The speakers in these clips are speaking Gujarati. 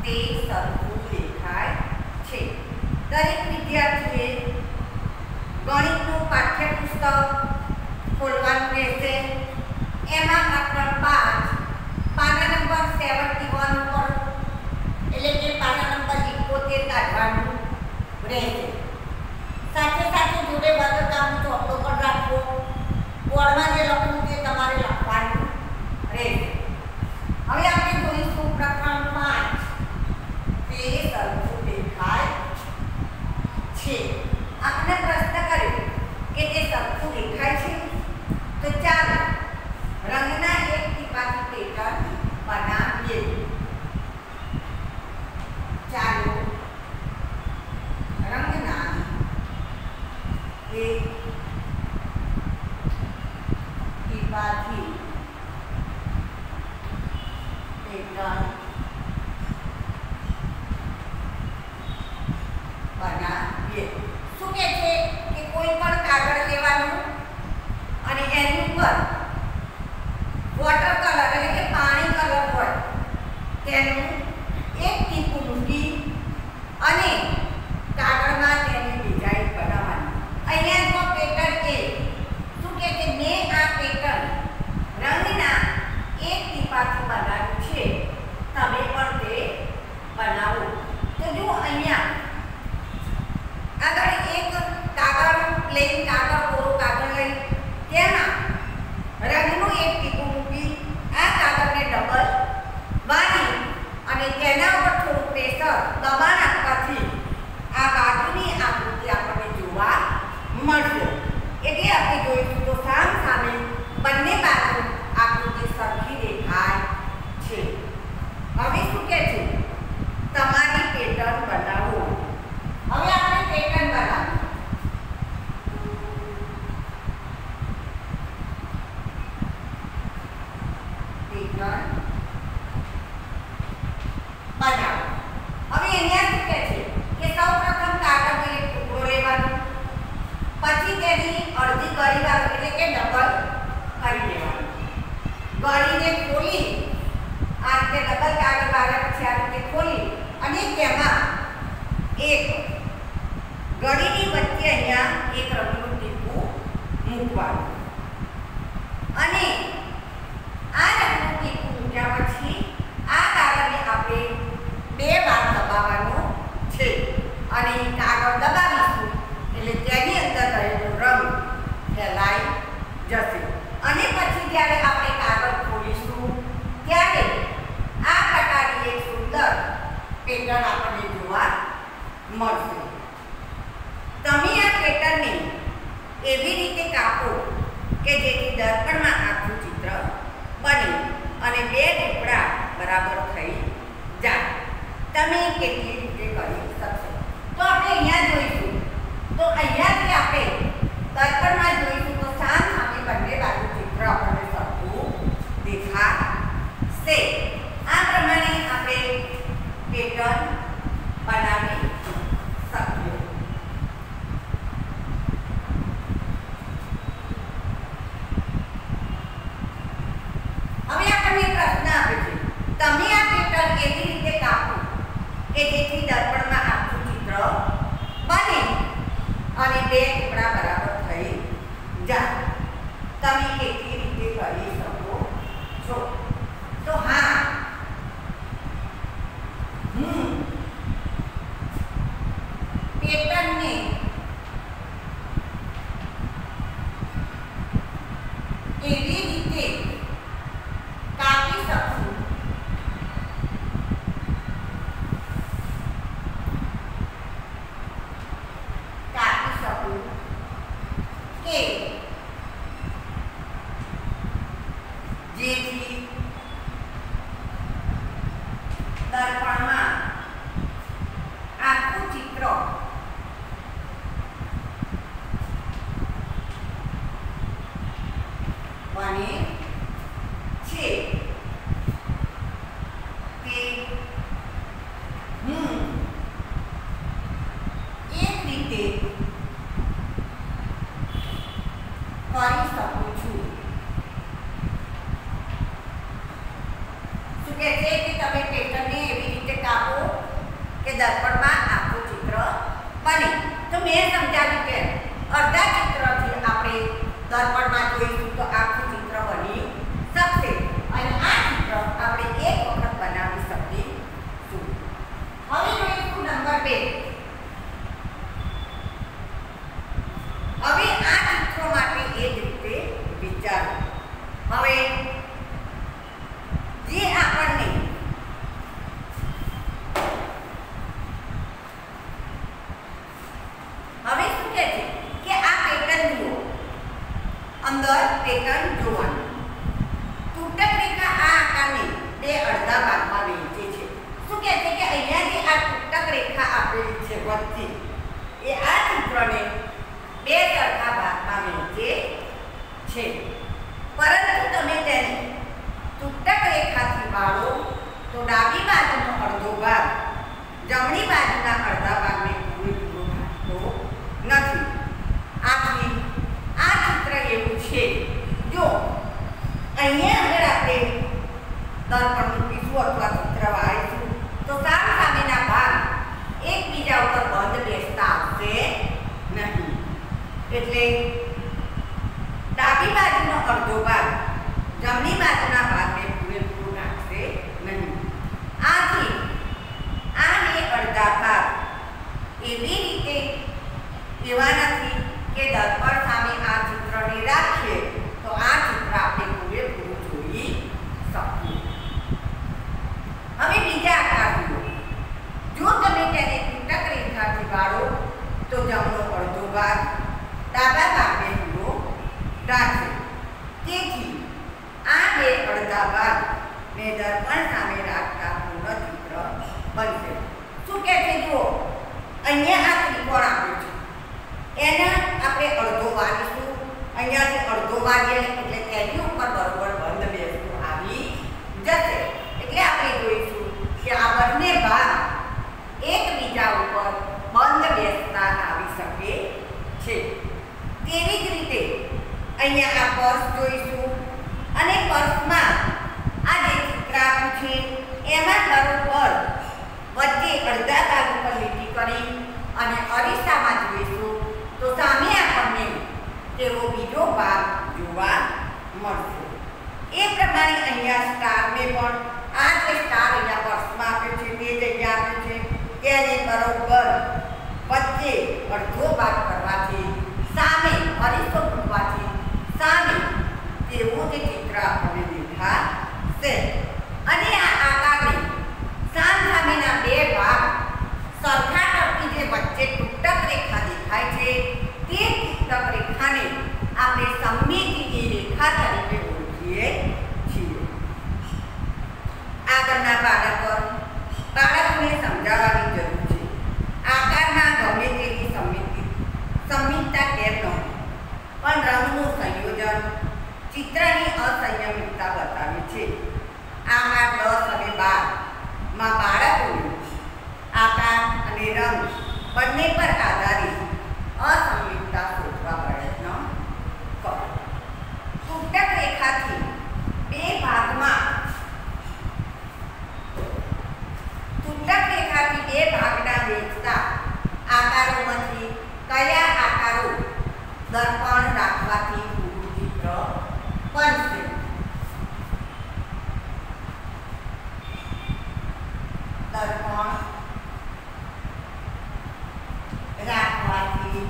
તે સરખું દેખાય છે. દરેક વિદ્યાર્થીએ ગણિતનું પાઠ્યપુસ્તક ખોલવાનું રહેશે. એમાં પ્રકરણ 5 પાના નંબર 71 પર એટલે કે પાના નંબર 71 કાઢવાનું રહેશે. સાથે સાથે જોડે વર્ગકામનો ચોપડો પણ રાખવો. બોર્ડમાં જે લખવું તે તમારે લખવાનું રહેશે. હવે આપણે જોઈશું પ્રકરણ 5 તે સરખું દેખાય છે. આપણે પ્રશ્ન કર્યો કે તે સરખું દેખાય છે, તો ચાલો રંગના એક ટીપાથી પેટર્ન બનાવીએ. ચાલો રંગના એક ટીપાથી પેટર્ન બનાવીએ. શું કહે છે કે કોઈ પણ કાગળ લેવાનું અને એની ઉપર વોટર કલર એટલે કે પાણી કલર હોય તેનું એક ટીપું મૂકી અને કાગળમાં તેની ડિઝાઇન બનાવવાની. અહીંયા જો પેટર્ન એ શું કહે છે, મેં આ પેટર્ન રંગના એક ટીપાથી બનાવ્યું છે, તમે પણ તે બનાવો. તો જો અહીંયા આગળ એક કાગળ પ્લેન કાગળ કોરો કાગળ લઈ તેમાં રંગનું એક ટીપું મૂકી આ કાગળને ડબલ બાંધી અને તેના ઉપર થોડું પ્રેશર દબાણ આપવાથી આ બાજુની આકૃતિ આપણને જોવા મળશે. એટલે આપણે જોઈશું તો સામ સામે બંને બાજુ આકૃતિ સરખી દેખાય છે. હવે શું કહે છે, તમારી પેટર્ન બનાવો. હવે આપણે પેટર્ન બનાવીએ. પેટર્ન બનાવો. હવે અહીંયા શું કહે છે કે સૌપ્રથમ કાગળનો એક ટુકડો લેવાનો, પછી તેની અડધી ગળી વાળો એટલે કે ડબલ કરી દેવાનો. ગળીને ખોલી આ રીતે ડબલ કાગળ વાળા પછી આ રીતે ખોલી અને તેમાં એક ગળીની વચ્ચે અહીંયા એક રંગનું ટીપું મૂકવાનું અને આ રંગનું ટીપું મૂક્યા પછી આ કાગળને આપણે 2 વાર દબાવવાનો છે અને કાગળ દબાવીશું એટલે તેની અંદર રહેલો રંગ ફેલાઈ જશે. અને પછી જ્યારે આપણે કાગળ ખોલીશું ત્યારે આ પ્રકારની એક સુંદર પેટર્ન આપણને જોવા મળશે. તમે આ પેટર્નને એવી રીતે કાપો કે જેથી દર્પણમાં આખું ચિત્ર બને અને 2 ટુકડા બરાબર થઈ જાય. તમે કેટલી રીતે કરી શકશો તો આપણે અહીંયા જોઈશું. તો અહીંયાથી આપણે દર્પણમાં જોઈશું તો સામ સામે બંને બાજુ ચિત્ર આપણને સરખું દેખાશે. આ પ્રમાણે આપણે પેટર્ન બનાવી શકીએ. હવે આપણને પ્રશ્ન આપે છે, તમે આ પેટર્ન એવી રીતે કાપો કે જેથી દર્પણમાં આખું ચિત્ર બને અને 2 ટુકડા બરાબર થઈ જાય. તમે કેટલી રીતે કરી શકો છો? તો હા, હું પેટર્નને એવી રીતે કાપી શકું કે જેથી દર્પણમાં આખું ચિત્ર બને છે. તે હું એક રીતે કરી શકું છું. શું કહે છે કે તમે પેટર્નને એવી રીતે કાપો દર્પણમાં આખું ચિત્ર બને. તો મેં સમજાવ્યું કે અડધા ચિત્રથી આપણે દર્પણમાં જોઈશું તો આખું ચિત્ર બની શકશે અને આ ચિત્ર આપણે એક વખત બનાવી શકીશું. હવે જોઈશું નંબર 2. હવે આ ચિત્રો માટે એ જ રીતે વિચારો. હવે જે આપણને હવે શું કહે છે કે આ પેટર્ન જુઓ, અંદર પેટર્ન જોવાનું. તૂટક રેખા આ આકારને બે અડધા ભાગમાં વહેંચે છે. શું કહે છે કે અહીંયા જે આ તૂટક રેખા આપેલી છે વચ્ચે એ આ ચિત્રને બે સરખા ભાગમાં વહેંચે છે. પરંતુ તમે તેને તૂટક રેખાથી વાળો તો ડાબી બાજુનો અડધો ભાગ જમણી બાજુના અડધા ભાગને પૂરેપૂરો ઢાંકતો નથી. આથી આ ચિત્ર એવું છે, જો અહીંયા આગળ આપણે દર્પણ મૂકીશું અથવા ચિત્ર વાળીશું તો સામેના ભાગ એકબીજા ઉપર બંધ બેસતા આવશે નહીં. એટલે ડાબી બાજુનો અડધો ભાગ જમણી બાજુના ભાગને પૂરેપૂરો ઢાંકશે નહીં. આથી આ બે અડધા ભાગ એવી રીતે એવા નથી કે દર્પણ સામે આ ચિત્રને રાખીએ તો આ ચિત્ર આપણે પૂરેપૂરું જોઈ શકીએ. હવે બીજા આકાર જુઓ. જો તમે તેને તૂટક રેખાથી વાળો તો જમણો અડધો ભાગ ડાબા ભાગને પૂરો ઢાંકશે. તેથી આ બે અડધા ભાગ ને દર્પણ સામે રાખતા પૂર્ણ ચિત્ર બનશે. શું કહે છે જુઓ, અહીંયા આ ત્રિકોણ આપ્યું છે, એના આપણે અડધો વાળીશું. અહીંયાથી અડધો વાળીએ એટલે તેની ઉપર બરોબર બંધ બેસતું આવી જશે. એટલે આપણે જોઈશું કે આ બંને ભાગ એકબીજા ઉપર બંધ બેસતા આવી શકે છે. તેવી જ રીતે અહીંયા આ પર્સ જોઈશું અને પર્સમાં આ જે ચિત્ર આપ્યું છે એમાં બરોબર વચ્ચે અડધા ભાગ ઉપર લીટી કરી અને અરીસામાં જોઈશું તો સામે આપણને તેવો બીજો ભાગ જોવા મળશે. એ પ્રમાણે અહીંયા સ્ટારને પણ આ જે સ્ટાર અહીંયા પર્સમાં આપ્યો છે તે જગ્યા આપ્યું છે તેને બરોબર વચ્ચે અડધો ભાગ કરવાથી સામે અરીસો મૂકવાથી સામે તેવું જે ચિત્ર આપણને દેખાશે. અને આ આકારને સામેના બે ભાગ સરખા કરતી જે વચ્ચે તૂટક રેખા દેખાય છે તે તૂટક રેખાને આપણે સમમિતિની રેખા તરીકે ઓળખીએ છીએ. આગળના પાના પર બાળકોને સમજાવવાની જરૂર છે. આકારમાં ગમે તેવી સંમિતતા કેમ ન હોય, પણ રંગનું સંયોજન ચિત્રની અસંયમિતતા બતાવે છે. આમાં 10 અને 12 માં બાળકોને આકાર અને રંગ બંને પર આધારિત અસંમિતતા શોધવા પ્રયત્ન કરો. તૂટક રેખાથી બે ભાગના વહેંચતા આકારોમાંથી કયા આકારો દર્પણ રાખવાથી પૂરું ચિત્ર બનશે? દર્પણ રાખવાથી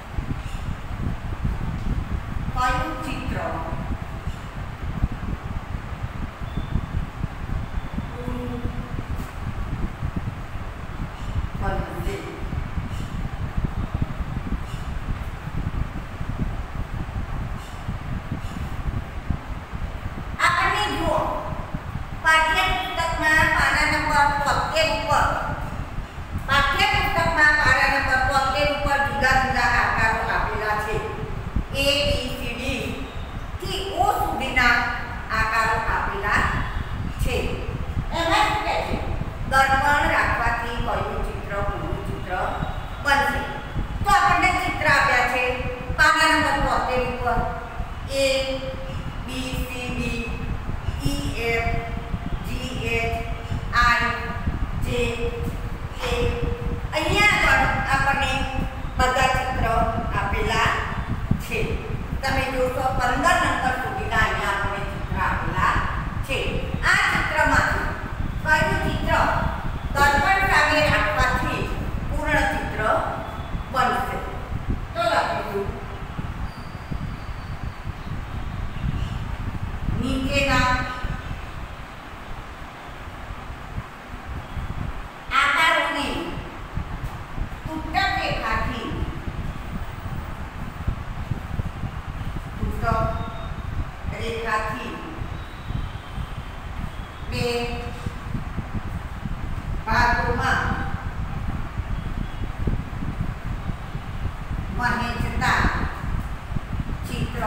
કયું ચિત્ર પૂરું બનશે? આપણે જુઓ પાઠ્યપુસ્તકમાં પાના નંબર 73 ઉપર પાઠ્યપુસ્તકમાં પાના નંબર 73 ઉપર જુદા જુદા આકારો આપેલા છે. A B C D થી O સુધીના આકારો આપેલા છે. એમાં શું કહે છે? દર્પણ રાખવાથી કયું ચિત્ર પૂરું ચિત્ર બનશે? તો આપણને ચિત્ર આપ્યા છે પાના નંબર 73 ઉપર A B C D E F G H I J K બે ભાગોમાં વહેંચતા ચિત્ર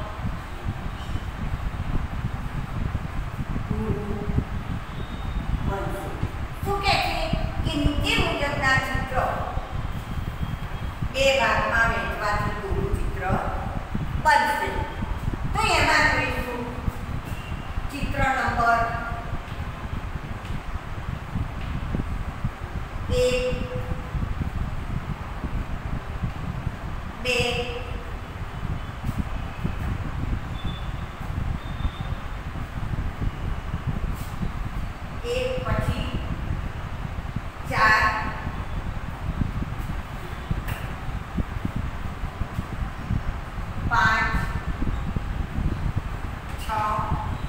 બનશે. શું કહે છે કે નીચે મુજબના ચિત્રો બે ભાગમાં વહેંચવાથી પૂરું ચિત્ર બનશે. તો એમાં જોઈશું ચિત્ર નંબર 1, 2, 1 પછી 4, 5, 6,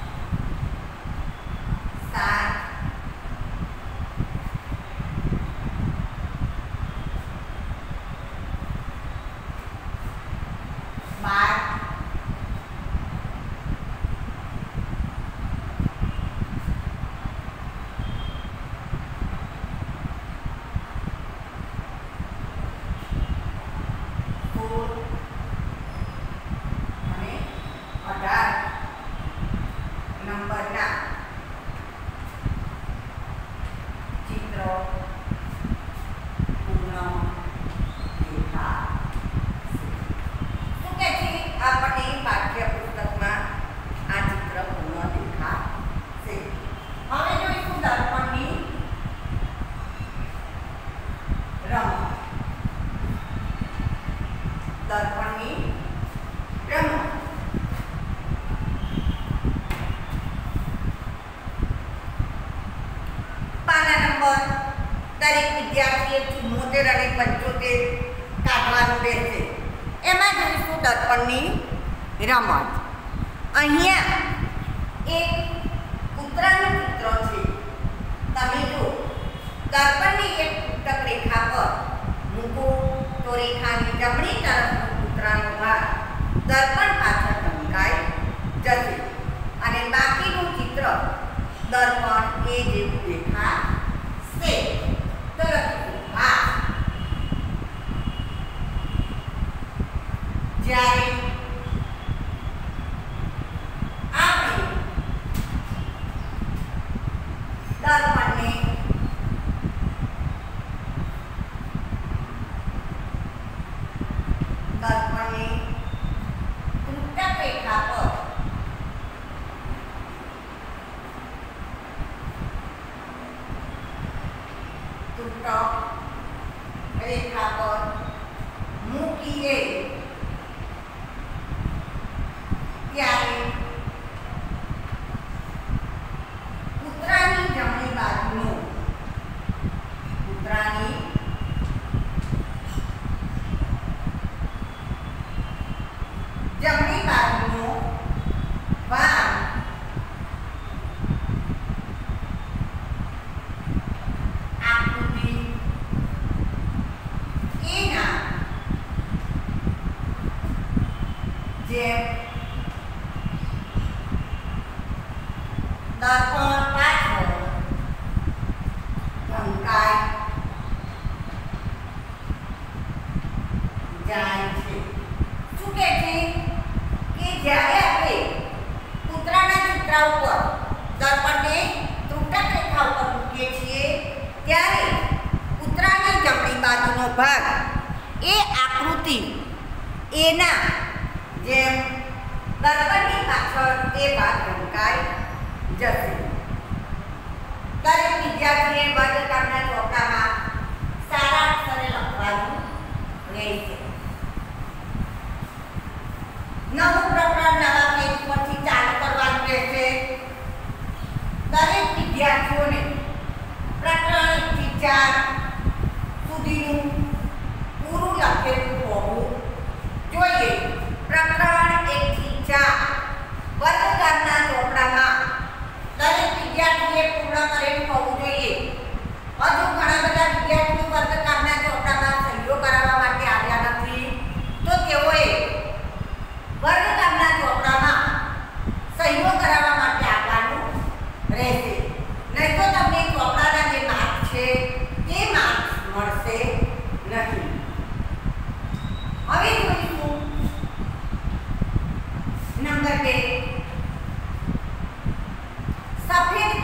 7, 12, 16 અને 18 નંબરના ચિત્રો પૂર્ણ દેખાશે. શું કહે છે આપણને પાઠ્યપુસ્તકમાં આ ચિત્ર પૂર્ણ દેખાશે. હવે જોઈશું દર્પણની રમત. દર્પણની રમત. પાના નંબર દરેક વિદ્યાર્થીએ 74 અને 75 કાઢવાનું રહેશે. એમાં જોઈશું દર્પણની રમત. અહીંયા એક કૂતરાનું ચિત્ર છે. તમે જો દર્પણની એક તૂટક રેખા પર મૂકો તો રેખાની જમણી તરફનો કૂતરાનો ભાગ દર્પણ પાછળ ઢંકાઈ જશે અને બાકીનું ચિત્ર દર્પણ એ જેવું દેખાશે. તો લખીશું આ. જ્યારે આપણે દર્પણને તૂટક રેખા પર મૂકીએ ત્યારે કૂતરાની જમણી બાજુનો ભાગ આકૃતિ એના જેમ દર્પણ પાછળ ઢંકાઈ જાય છે. શું કહે છે કે જ્યારે આપણે કૂતરાના ચિત્ર ઉપર દર્પણને તૂટક રેખા ઉપર મૂકીએ છીએ ત્યારે કૂતરાની જમણી બાજુનો ભાગ એ આકૃતિ એના જેમ દર્પણની પાછળ એ ભાગ ઢંકાઈ જશે. દરેક વિદ્યાર્થીએ વર્ગકારના ચોપડામાં સારા અક્ષરે લખવાનું રહેશે. નવું પ્રકરણ નવા પેજ પરથી ચાલુ કરવાનું રહેશે. દરેક વિદ્યાર્થીઓને પ્રકરણ 1 થી 4 સુધીનું પૂરું લખેલું હોવું જોઈએ. પ્રકરણ 1 થી 4 વર્ગકારના ચોપડામાં દરેક વિદ્યાર્થીએ પૂર્ણ કરેલું હોવું જોઈએ. હજુ ઘણા બધા વિદ્યાર્થીઓ વર્ગકારના ચોપડામાં સહીઓ કરાવવા માટે આવ્યા નથી, તો તેઓએ વર્ગકારના ચોપડામાં સહીઓ કરાવવા માટે આવવાનું રહેશે.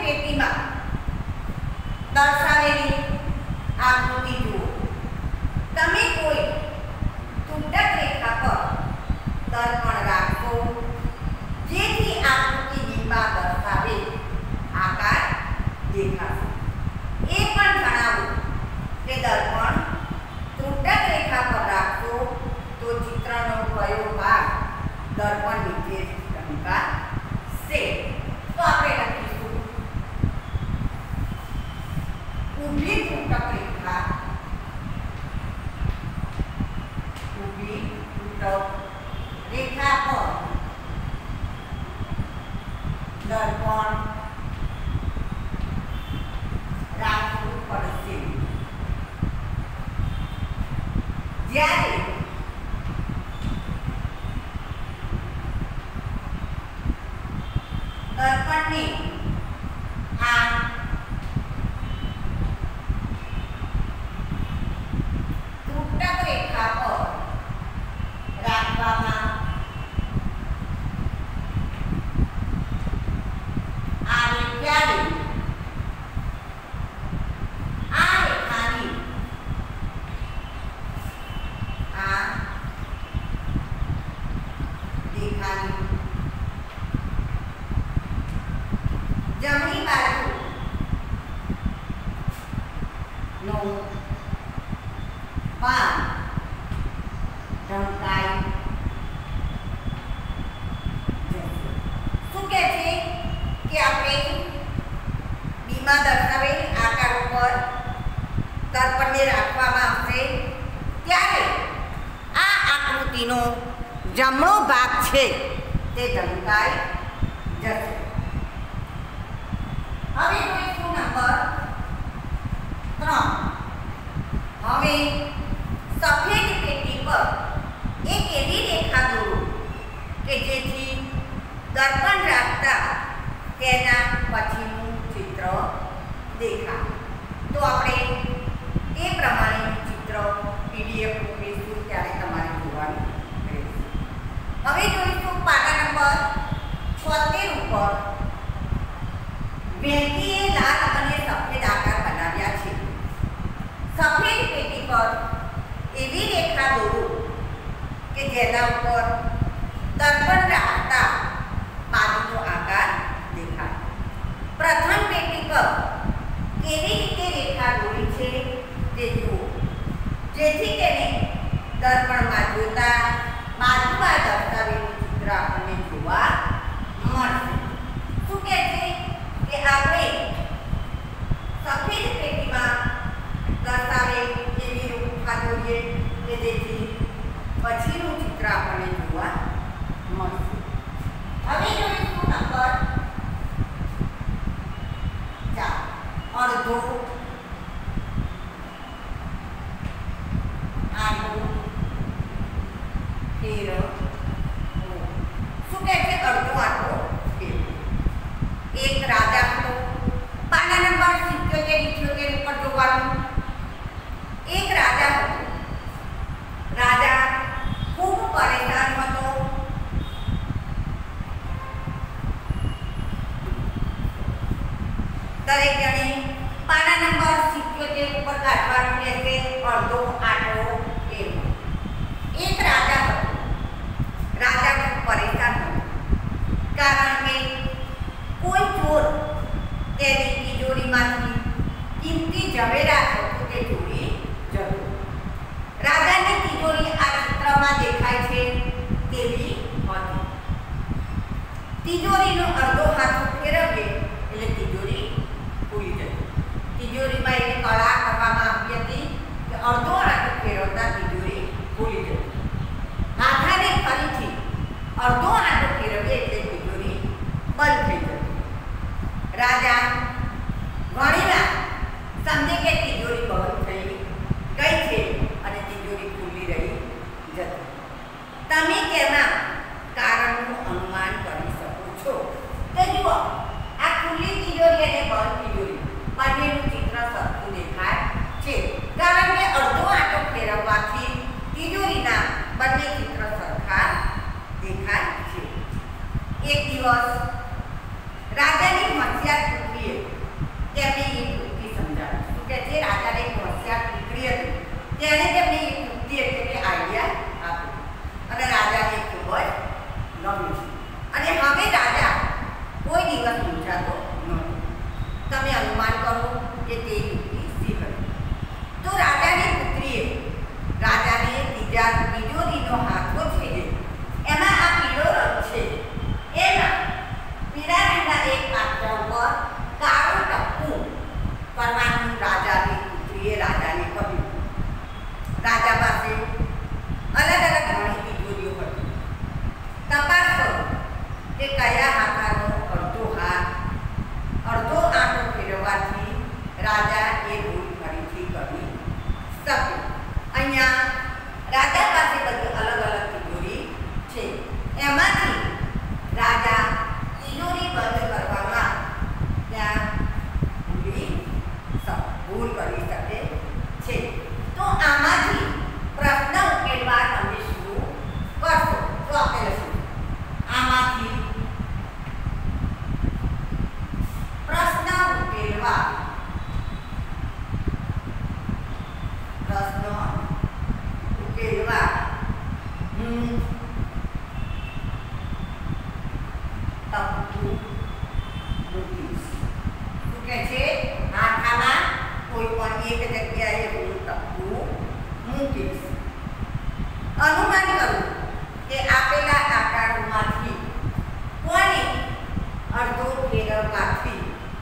પેટીમાં દર્શાવેલી આકૃતિ જુઓ. તમે કોઈ તૂટક રેખા પર દર્પણ રાખો જેથી આકૃતિમાં દર્શાવેલ આકાર દેખાશે. એ પણ જણાવો કે દર્પણ તૂટક રેખા પર રાખશો તો ચિત્રનો કયો ભાગ દર્પણ નીચે ટંકાશે. તો આપણે લખીશું ઊભી તૂટક રેખા, ઊભી તૂટક રેખા પર દર્પણ રાખવું પડશે. જ્યારે દર્પણને આ તૂટક રેખા પર રાખવામાં આવે ત્યારે આ રેખાની જમણી બાજુનો ભાગ ઢંકાઈ જશે. શું કહે છે કે આપણે બીમાં દર્શાવેલ આકાર ઉપર દર્પણને રાખવામાં આવશે ત્યારે આ આકૃતિનો જમણો ભાગ છે તે ઢંકાઈ જશે. હવે જોઈશું નંબર 3. હવે સફેદ પેટી પર એક એવી રેખા દોરો કે જેથી દર્પણ રાખતા તેના પછીનું ચિત્ર દેખાય. તો આપણે એ પ્રમાણેનું ચિત્ર PDF મૂકીશું ત્યારે તમારે જોવાનું રહેશે. હવે જોઈશું પાના નંબર 76 ઉપર વ્યક્તિએ લાલ અને સફેદ આકાર બનાવ્યા છે. સફેદ પેટી પર એવી રેખા દોરો કે જેના ઉપર દર્પણ રાખતા બાજુનો આકાર દેખાય. પ્રથમ પેટી પર કેવી રીતે રેખા દોરી છે તે જુઓ જેથી તેને દર્પણમાં જોતા બાજુમાં દર્શાવેલું ચિત્ર આપણને જોવા મળશે. શું કહે છે કે આપણે સફેદ પેટીમાં દર્શાવેલ એવી રેખા દોરીએ કે જેથી પછીનું ચિત્ર આપણને જોવા મળશે. હવે જોઈશું નંબર 4. અડધો આડો ફેરવો. શું કહે છે અડધો આડો ફેરવો. એક રાજા હતો. પાના નંબર 77-78 ઉપર જોવાનું. એક રાજા હતો. રાજા ખૂબ પરેશાન હતો. દરેક જણે પાના નંબર 77 ઉપર કાઢવાનું રહેશે અડધો આડો ફેરવો. એક રાજા હતો. રાજા ખૂબ પરેશાન હતો કારણ કે કોઈ ચોર તેની તિજોરીમાંથી કિંમતી ઝવેરાત હતું તે ચોરી જતો. રાજાની તિજોરી આ ચિત્રમાં દેખાય છે તેવી હતી. તિજોરીનો અડધો હાથ ફેરવીએ એટલે તિજોરી ખુલી જતી. તિજોરીમાં એવી કળા કરવામાં આવી હતી કે અડધો હાથ ફેરવતા તિજોરી ખુલી જતી. હાથાને ફરીથી અડધો હાથ ફેરવીએ એટલે તિજોરી બંધ થઈ જતી. રાજા ઘણીવાર સમજે કે તિજોરી બંધ થઈ ગઈ છે અને તિજોરી ખુલ્લી રહી જતી. તમે તેમાં કારણનું અનુમાન કરી શકો છો. તો જુઓ આ ખુલ્લી તિજોરી અને બંધ તિજોરી બંનેનું ચિત્ર સરખું દેખાય છે કારણ કે અડધો આંટો ફેરવવાથી તિજોરીના બંને ચિત્ર સરખા દેખાય છે. એક દિવસ રાજાની હોશિયાર પુત્રીએ તેમની એક યુક્તિ સમજાવી. શું કહે છે? રાજાને એક હોશિયાર દીકરી હતી, તેણે તેમને એક યુક્તિ એટલે કે આઈડિયા આપ્યો અને રાજાને ખૂબ જ ગમ્યું. અને હવે રાજા કોઈ દિવસ મૂંઝાતો નહોતો. તમે અનુમાન કરો કે તે યુક્તિ શી હતી? તો રાજાની પુત્રીએ રાજાને તિજોરીનો હાથો છે એમાં આ પીળો રંગ છે, એમાં પીળા રંગના એક પાત્ર ઉપર કાળું ટપકું કરવાનું રાજાની પુત્રીએ રાજાને કહ્યું. રાજા પાસે અલગ અલગ ઘણી તિજોરીઓ હતી. તપાસ કરો કે કયા આકારનો અડધો આંટો ફેરવવાથી રાજા એ ભૂલ ફરીથી કરી શકે. અહીંયા રાજા પાસે બધી અલગ અલગ તિજોરી છે. એમાંથી રાજા તિજોરી બંધ કરવામાં ત્યાં ભૂલ કરી શકે છે. તો આમાંથી પ્રશ્ન ઉકેલવા તમે શું કરશો? તો આપણે લખીશું આમાંથી પ્રશ્ન ઉકેલવા હું ટપકું મૂકીશ. શું કહે છે? હાથામાં કોઈ પણ એક જગ્યાએ હું ટપકું મૂકીશ. અનુમાન કરું કે આપેલા આકારોમાંથી કોને અડધો ફેરવવાથી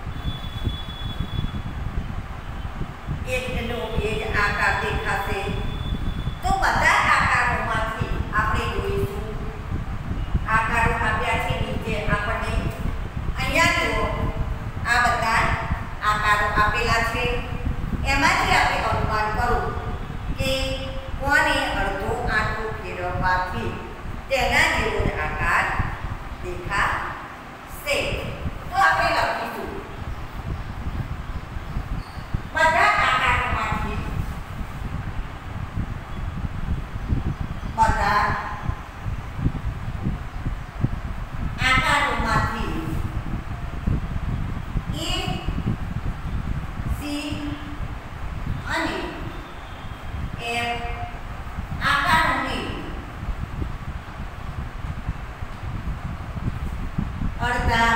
એકનો એક આકાર દેખાશે. તો બધા આકારોમાંથી આપણે જોઈશું. આકારો આપ્યા છે નીચે આપણને. અહીંયા જુઓ, આ બધા આકારો આપેલા છે. એમાંથી આપણે અનુમાન કરું કે કોને અડધો આંટો ફેરવવાથી તેના જેવો જ આકાર દેખાશે. તો આપણે લખીશું બધા આકારોમાંથી A, C અને F આકારોની અડધા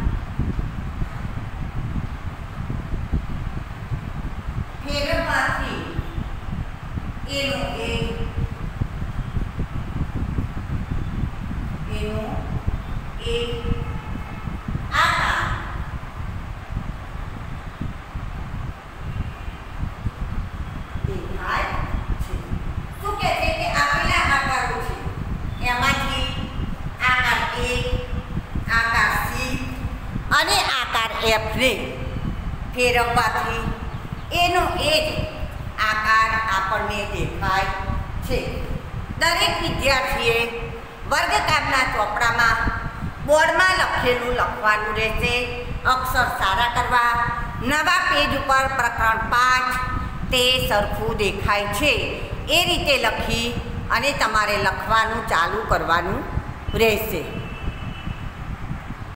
ફેરવવાથી એનો એક આકાર દેખાય છે. શું કહે છે કે આપેલા આકારો છે એમાંથી આકાર A, આકાર C અને આકાર F ને ફેરવવાથી એનો એ જ આકાર આપણને દેખાય છે. દરેક વિદ્યાર્થીએ વર્ગકારના ચોપડામાં બોર્ડમાં લખેલું લખવાનું રહેશે. અક્ષર સારા કરવા નવા પેજ ઉપર પ્રકરણ 5 તે સરખું દેખાય છે એ રીતે લખી અને તમારે લખવાનું ચાલુ કરવાનું રહેશે.